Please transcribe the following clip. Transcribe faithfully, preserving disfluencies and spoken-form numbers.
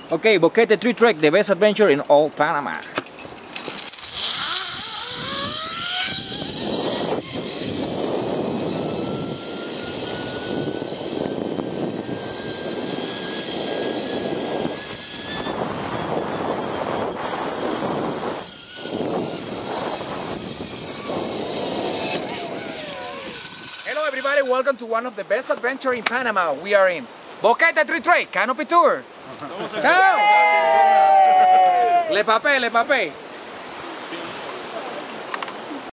Okay, Boquete Tree Trek, the best adventure in all Panama. Hello everybody, welcome to one of the best adventure in Panama. We are in Boquete Tree Trek, Canopy Tour. Ciao! Le papé, le papé.